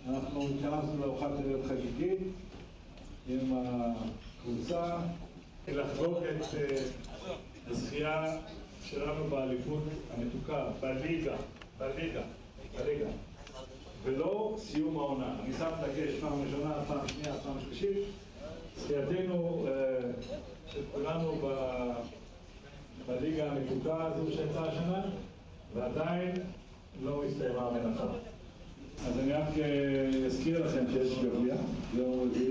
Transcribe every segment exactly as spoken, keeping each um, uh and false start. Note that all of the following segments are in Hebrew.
אנחנו התכנסנו לארוחת ערב חגיגית עם הקבוצה לחגוג את הזכייה שלנו באליפות המתוקה, בליגה, בליגה, בליגה. ולא סיום העונה. אני שם דגש פעם ראשונה, פעם שנייה, פעם שלישית. זכייתנו של כולנו בליגה המתוקה הזו שהייתה השנה, ועדיין לא הסתיימה המלאכה. אז אני רק אזכיר לכם שיש גביע, יום רביעי,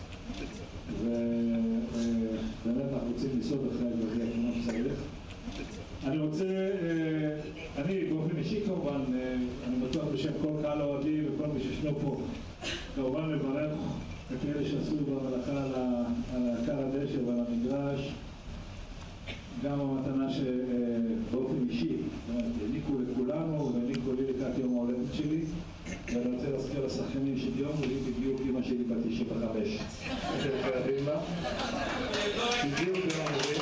ובאמת אנחנו רוצים לסעוד אחרי הגביע כמו שצריך. אני רוצה, אני באופן אישי כמובן, אני בטוח בשם כל קהל האוהדים וכל מי שישנו פה, כמובן לברך את אלה שעשו במלאכה על הקר הדשא ועל המגרש, גם המתנה שבאופן אישי, העניקו לכולנו והעניקו לי לקראת יום ההולדת שלי, ואני רוצה להזכיר לשחקנים שביום רביעי בדיוק אמא שלי בת תשעים וחמש. אתם חייבים לה? בדיוק ביום רביעי.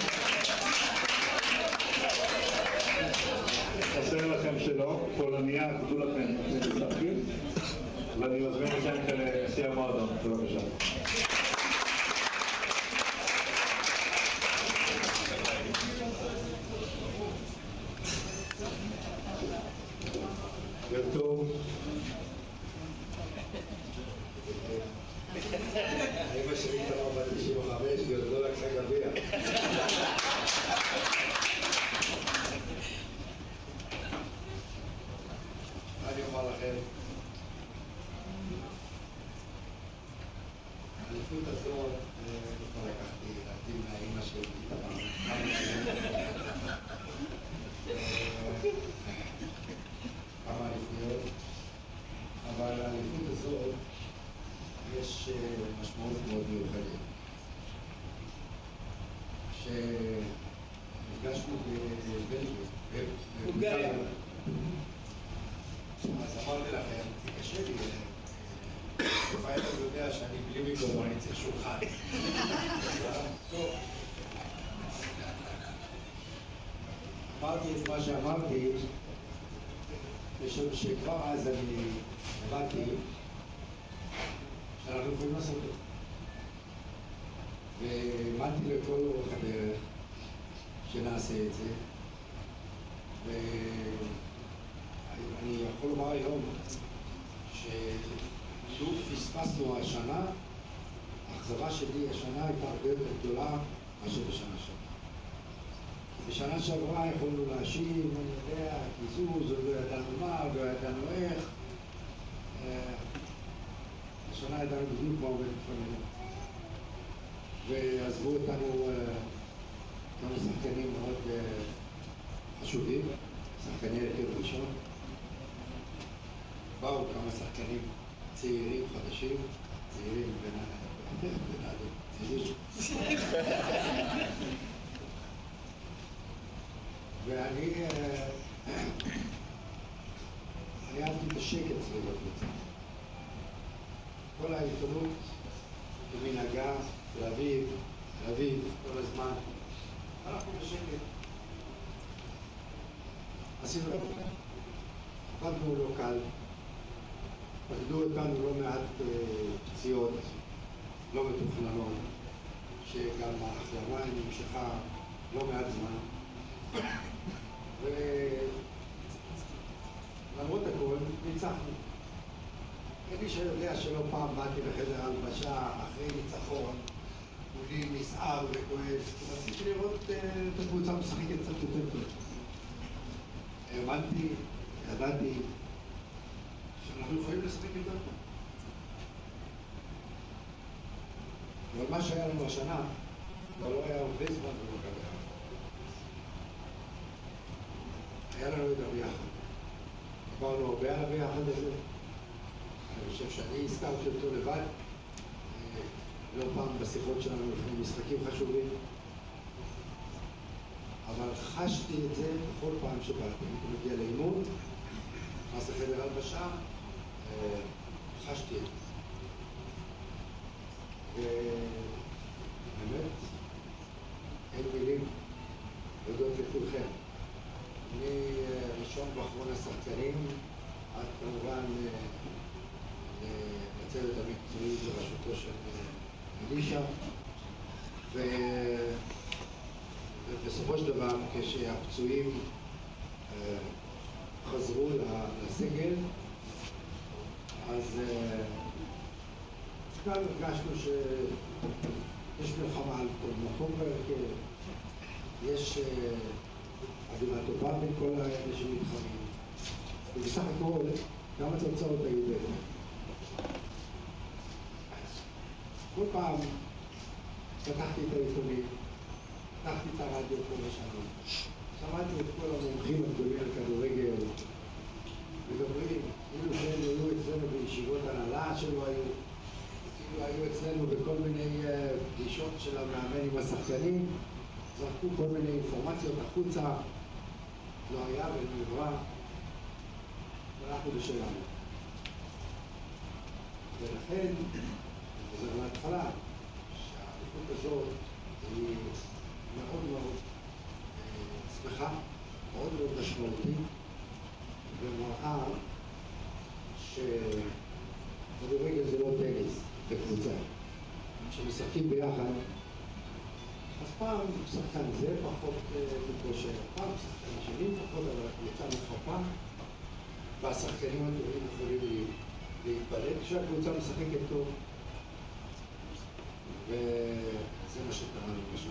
חסר לכם שלא, פולניה, כתוב לכם משחקים, ואני מזמין לכם כנשיא המועדון, בבקשה. ערב טוב. אמא שלי כבר בת תשעים וחמש ועוד לא לקחה גביע. אני אומר לכם, האליפות הזאת, כבר לקחתי להקדים מהאמא שלי, כמה אליפויות, אבל האליפות הזאת יש משמעות מאוד מיוחדת. כשנפגשנו בבולגריה, אז אמרתי לכם, זה קשה לי, לפעמים אני יודע שאני בלי מיקרופון, אני צריך שולחן. אמרתי את מה שאמרתי, משום שכבר אז אני הבנתי שאנחנו יכולים לעשות את זה. והאמנתי לכל אורך הדרך שנעשה את זה. ואני יכול לומר היום שלו פספסנו השנה, האכזבה שלי השנה הייתה הרבה יותר גדולה מאשר בשנה שעברה. בשנה שעברה יכולנו להאשים, אני יודע, קיזוז, לא ידענו מה, לא ידענו איך. השנה ידענו בדיוק מה עומד לפנינו. ועזבו אותנו כמה שחקנים מאוד חשובים, שחקני הרכב ראשון. באו כמה שחקנים צעירים חדשים, צעירים בנאדם, צעירים. ואני אני אהבתי את השקט סביב הקבוצה. כל העיתונות במנהגה, תל אביב, תל אביב, כל הזמן. אנחנו בשקט. עשינו את זה. עבדנו לא קל. פקדו אותנו לא מעט פציעות, לא מתוכננות, שגם ההחלמה נמשכה לא מעט זמן. ולמרות הכל, ניצחנו. כמי שיודע שלא פעם באתי לחדר הלבשה אחרי ניצחון, כולי נסער וכואב, רציתי לראות את הקבוצה משחקת קצת יותר טוב. האמנתי, ידעתי, שאנחנו יכולים לשחק יותר טוב. אבל מה שהיה לנו השנה, כבר לא היה הרבה זמן במכבי חיפה. היה לנו את הביחד. דיברנו הרבה על הביחד הזה. אני חושב שאני הזכרתי אותו לבד. לא פעם בשיחות שלנו לפני משחקים חשובים. אבל חשתי את זה בכל פעם שבאתי. הייתי מגיע לאימון, נכנס לחדר הלבשה, חשתי את זה. ובאמת, אין מילים להודות לכולכם. אני ראשון ואחרון השחקנים, עד כמובן הצוות המקצועי בראשותו של אלישע, ובסופו של דבר כשהפצועים חזרו לסגל, אז כאן הרגשנו שיש מלחמה על כל מקום, יש אווירה טובה בין כל האלה שמתחרים, ובסך הכל גם התוצאות היו באמת. כל פעם פתחתי את העיתונים, פתחתי את הרדיו פה ושם, שמעתי את כל המומחים הגדולים על כדורגל, מדברים, כאילו שהם היו אצלנו בישיבות הנהלה שלא היו, כאילו היו אצלנו בכל מיני פגישות של המאמן עם השחקנים, זרקו כל מיני אינפורמציות החוצה, לא היה ונברא, ואנחנו בשלנו. ולכן, זה להתחלה, שהאליפות הזאת היא מאוד מאוד שמחה, מאוד מאוד משמעותית, ומראה שכדורגל זה לא טניס בקבוצה. כשמשחקים ביחד, אז פעם שחקן זה פחות מתקושר, פעם שחקן שני פחות, אבל הקבוצה מתחפה, והשחקנים הטובים יכולים להתבלט כשהקבוצה משחקת טוב, וזה מה שקרה לנו בשנה.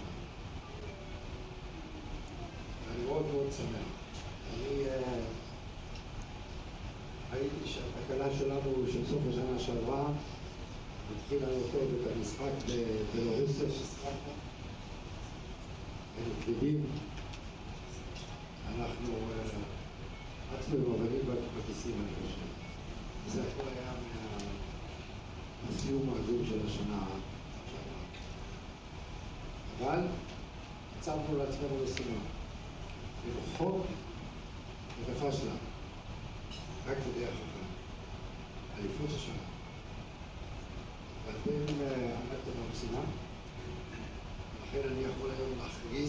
אני מאוד מאוד שמח. אני ראיתי שהתקלה שלנו של סוף השנה שעברה התחילה יותר את המשחק בבלורוסיה ששחקנו. היינו כבדים. אנחנו עצמנו אבנים בכיסים, אני חושב. זה הכל היה מהסיום העגום של השנה שעברה. אבל הצבנו לעצמנו משימה. ולחוק ודפה שלנו. רק בדרך אחת. אליפות השנה. ואתם עמדתם במשימה, ולכן אני יכול היום להכריז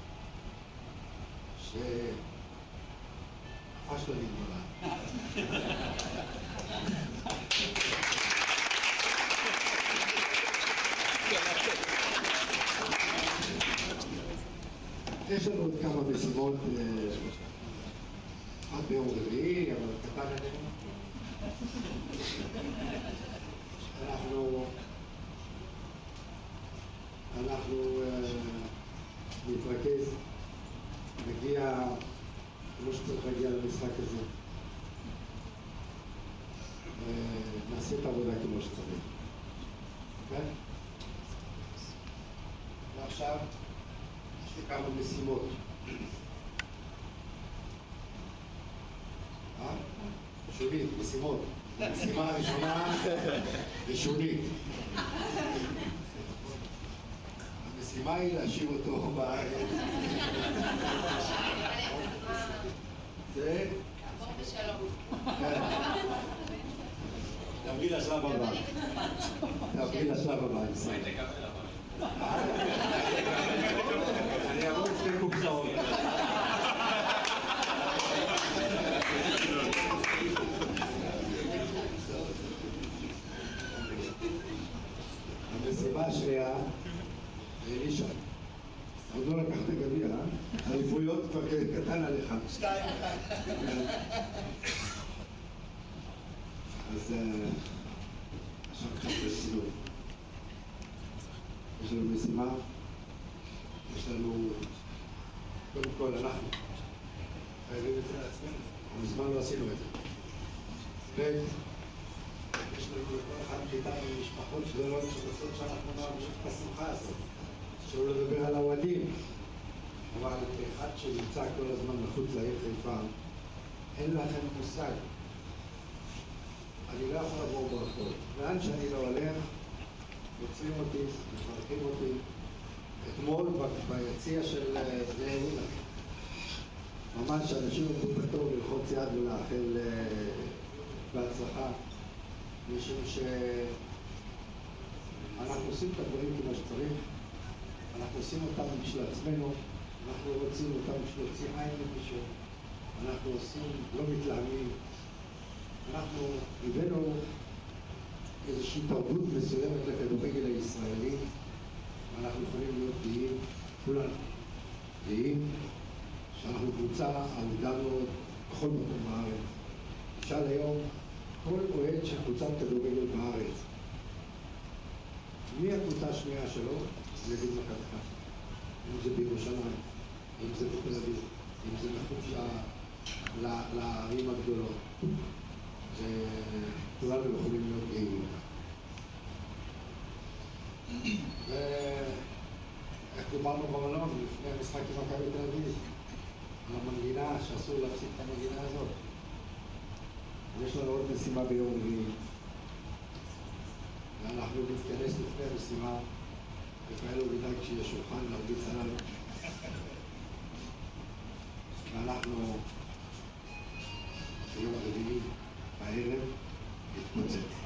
שהפשלה נגמרה. יש לנו עוד כמה משימות, עד ביום רביעי, אבל קטן עלינו. אנחנו אנחנו נתרכז, נגיע כמו שצריך להגיע למשחק הזה. נעשה את העבודה כמו שצריך. אוקיי? ועכשיו יש לי כמה משימות. שונית, משימות. המשימה הראשונה היא שונית. המשימה היא להשאיר אותו בארץ. זה? תעבור בשלום. תעברי לשלב הבא. תעברי לשלב הבא. אני אעבור שתי קופסאות. המשימה השנייה, אלישע, עוד לא לקחת גביע, האליפויות כבר קטן עליך. שתיים, אחד. אז עכשיו קחת לסיום. יש לנו משימה, יש לנו, קודם כל אנחנו חייבים את זה לעצמנו, מזמן לא עשינו את זה. ב' יש לנו לכל אחד מאיתנו משפחות גדולות שרוצות שאנחנו נמשיך את השמחה הזאת. שלא לדבר על האוהדים, אבל כאחד שנמצא כל הזמן מחוץ לעיר חיפה, אין לכם מושג. אני לא יכול לעבור ברחוב. לאן שאני לא הולך, עוצרים אותי, מפרקים אותי. אתמול ביציע של בני יהודה, ממש אנשים עמדו בתור ללחוץ יד ולאחל בהצלחה, משום שאנחנו עושים את הדברים כמו שצריך, אנחנו עושים אותם בשביל עצמנו, אנחנו רוצים אותם בשביל להוציא עין למישהו, אנחנו עושים, לא מתלהמים, אנחנו הבאנו איזושהי תרבות מסוימת לכדורגל הישראלי, ואנחנו יכולים להיות גאים, כולנו גאים, שאנחנו קבוצה אהודה מאוד בכל מקום בארץ. למשל היום, כל אוהד של קבוצת כדורגל בארץ, מי הקבוצה השנייה שלו? זה נגד מכבי חיפה. אם זה בירושלים, אם זה בתל אביב, אם זה מחוץ לערים הגדולות. וכולנו יכולים להיות גאים. ואיך דיברנו במלון לפני המשחק עם מכבי תל אביב, על המנגינה שאסור להפסיק את המנגינה הזאת. יש לנו עוד משימה ביום רביעי. ואנחנו נתכנס לפני המשימה, רפאל ובידאי כשיש שולחן להרביץ עליו. ואנחנו ביום רביעי בערב נתפוצץ.